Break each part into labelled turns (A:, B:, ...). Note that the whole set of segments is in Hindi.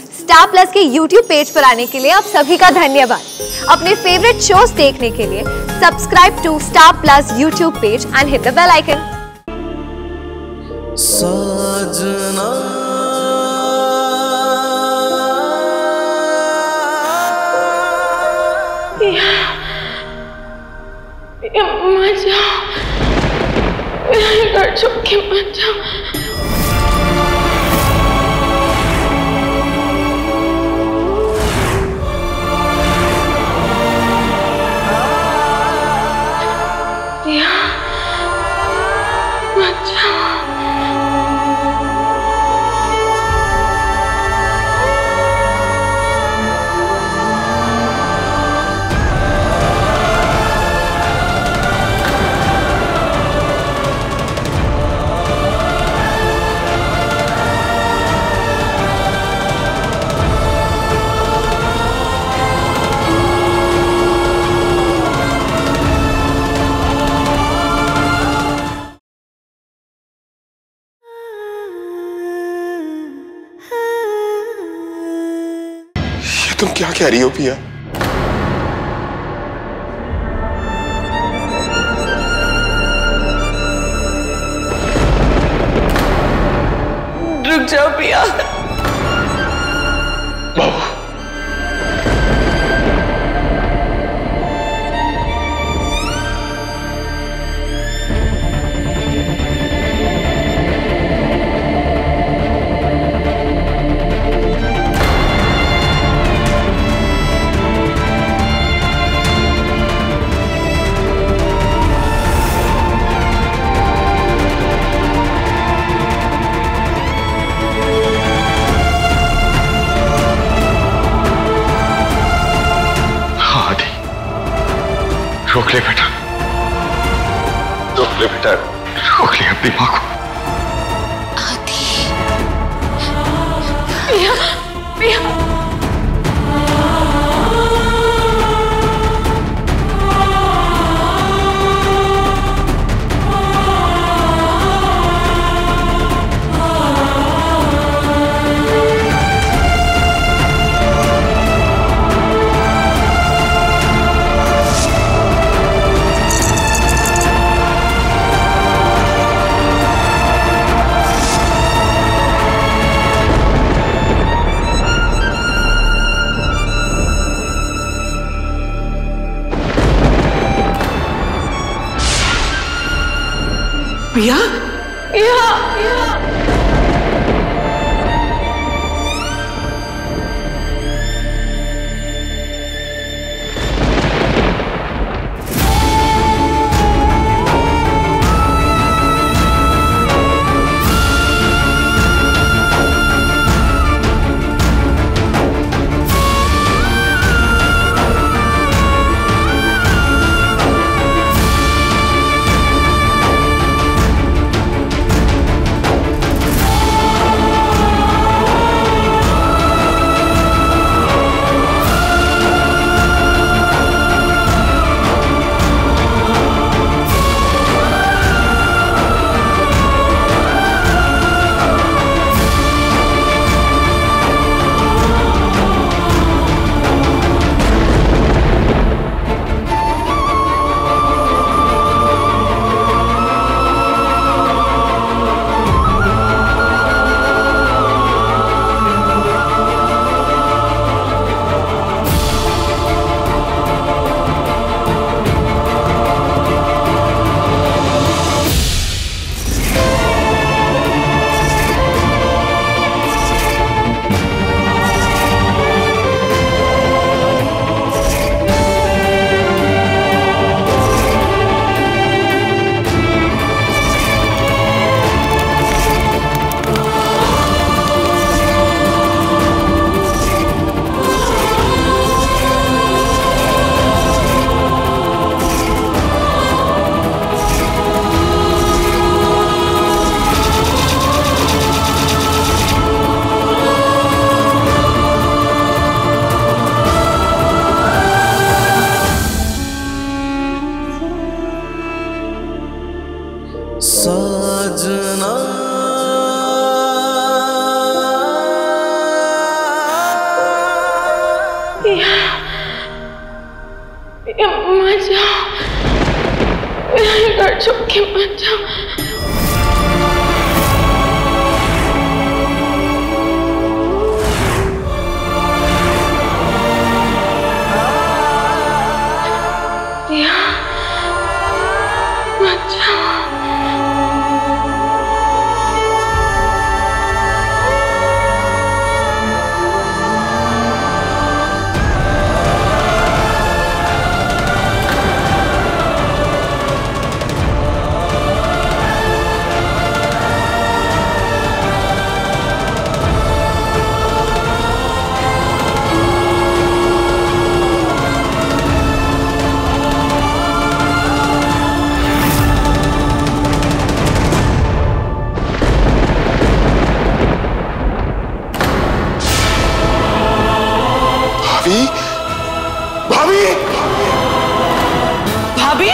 A: स्टार प्लस के YouTube पेज पर आने के लिए आप सभी का धन्यवाद। अपने फेवरेट शोज देखने के लिए subscribe to Star Plus YouTube page and hit the bell icon.
B: साजना
C: मर जाओ, घर छोड़ के मर जाओ। मर जाओ।
B: तुम क्या कह रही हो पिया?
C: रुक जाओ पिया।
B: बाबू रोक ले बेटा, रोक ले बेटा, रोक ले अपनी माँ को।
C: आदि पिया, पिया। पिया, पिया, पिया। आके मत जाओ। प्रिया, मत जाओ।
B: भाभी,
C: भाभी,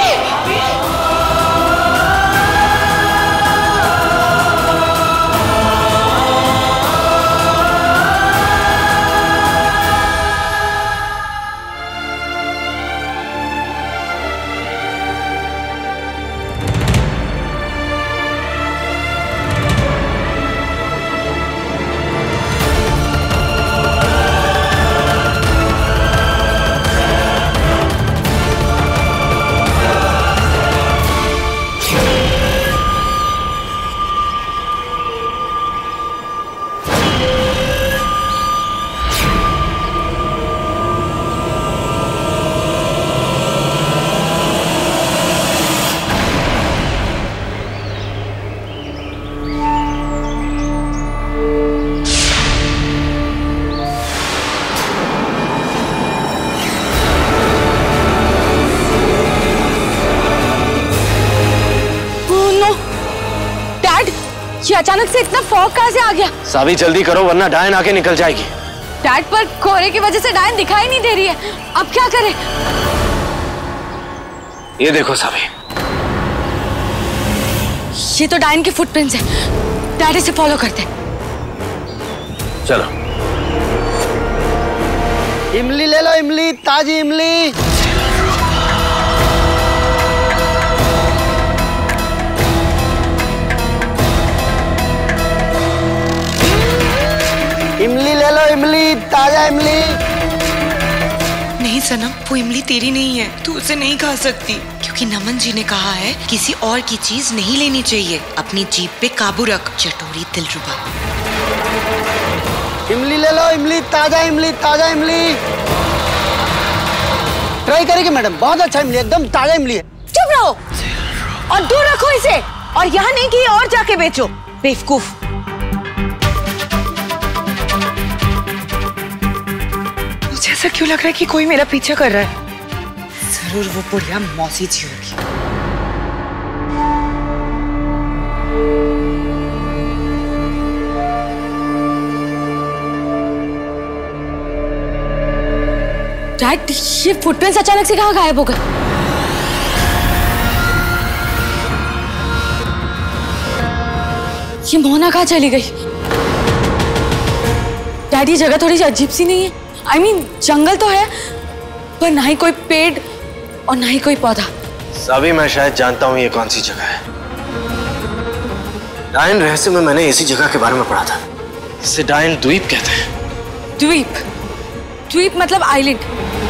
C: ये अचानक से इतना फॉग कहां से आ गया?
D: साबी जल्दी करो वरना डायन आके निकल जाएगी।
A: डैड, पर कोहरे की वजह से डायन दिखाई नहीं दे रही है, अब क्या करें?
D: ये देखो साबी,
A: ये तो डायन के फुटप्रिंट्स हैं। डैड, इसे फॉलो करते हैं।
D: चलो।
E: इमली ले लो, इमली, ताजी इमली। इमली ले लो, इमली, ताजा इमली।
C: नहीं सनम, वो इमली तेरी नहीं है, तू उसे नहीं खा सकती, क्योंकि नमन जी ने कहा है किसी और की चीज नहीं लेनी चाहिए। अपनी जीभ पे काबू रख, चटोरी दिलरुबा।
E: इमली ले लो, इमली, ताजा इमली, ताजा इमली। ट्राई करेंगे मैडम, बहुत अच्छा इमली, एकदम ताजा इमली है।
F: चुप रहो और दूर रखो इसे, और यहाँ नहीं कि और जाके बेचो, बेवकूफ।
C: मुझे ऐसा क्यों लग रहा है कि कोई मेरा पीछा कर रहा है? जरूर वो बुढ़िया मौसी जी होगी।
A: डैड, ये फुटप्रिंट्स अचानक से कहाँ गायब हो गए? ये मोना कहाँ चली गई? डैड, ये जगह थोड़ी अजीब सी नहीं है? I mean, जंगल तो है, पर ना ही कोई पेड़ और ना ही कोई पौधा।
D: साबी, मैं शायद जानता हूँ ये कौन सी जगह है। डायन रहस्य में मैंने इसी जगह के बारे में पढ़ा था। इसे डायन द्वीप कहते हैं।
A: द्वीप? द्वीप मतलब आइलैंड।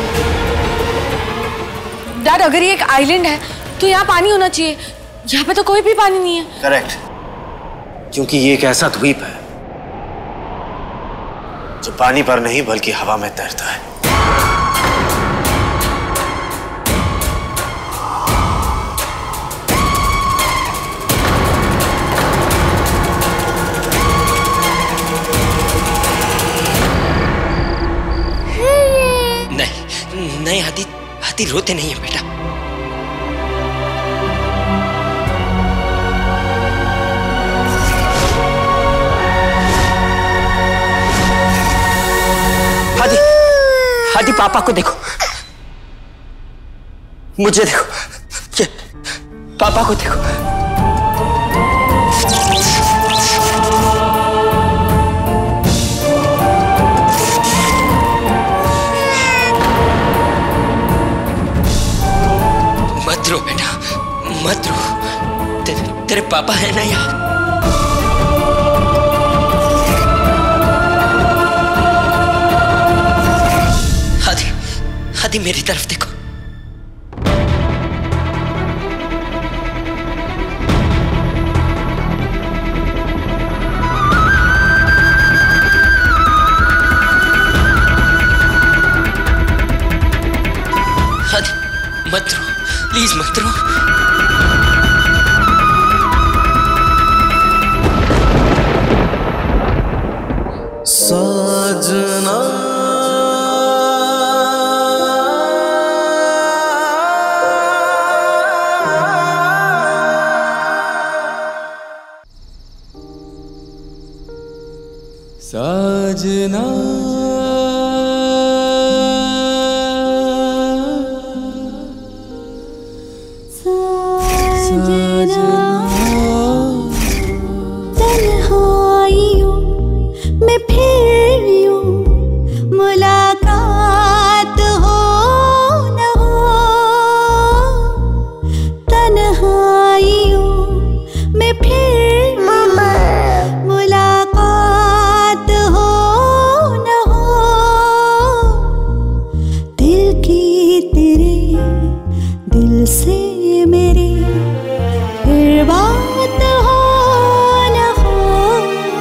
A: डैड, अगर ये एक आइलैंड है तो यहाँ पानी होना चाहिए, यहाँ पे तो कोई भी पानी नहीं है।
D: करेक्ट, क्योंकि ये एक ऐसा द्वीप है जो पानी पर नहीं बल्कि हवा में तैरता है।
G: नहीं, हाथी रोते नहीं है बेटा। हाथी पापा को देखो, मुझे देखो, ये पापा को देखो। मत रो बेटा, मत रो। मेरे पापा है ना यार। आदि, आदि मेरी तरफ देखो। आदि मत रो, प्लीज मत रो।
B: साजना साजना
H: तन्हाइयों में फिर यूं मुलाकात हो न हो, तन्हाइयों में फिर मुलाकात हो न हो, दिल की तेरे दिल से मेरे फिर बात हो न हो,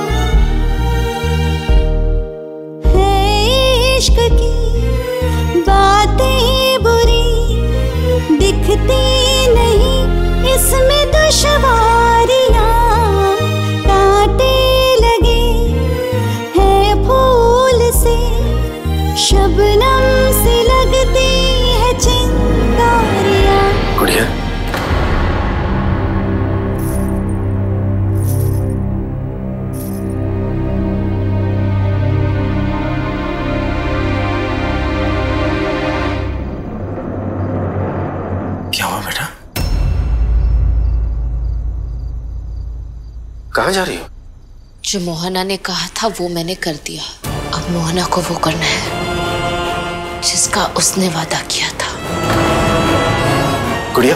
H: है इश्क की बातें बुरी दिखती नहीं, इसमें दुश्वारियां कांटे लगे हैं फूल से, शबनम से लगती है चिंगारियां।
D: गुड़िया, क्या हुआ बेटा? कहाँ जा रही हो?
C: जो मोहना ने कहा था वो मैंने कर दिया। अब मोहना को वो करना है जिसका उसने वादा किया था।
D: गुड़िया,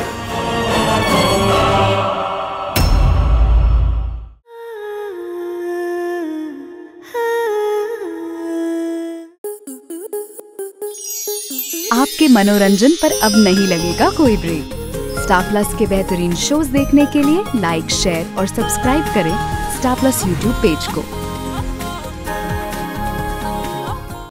I: आपके मनोरंजन पर अब नहीं लगेगा कोई ब्रेक। स्टार प्लस के बेहतरीन शोज देखने के लिए लाइक, शेयर और सब्सक्राइब करें स्टार प्लस यूट्यूब पेज को।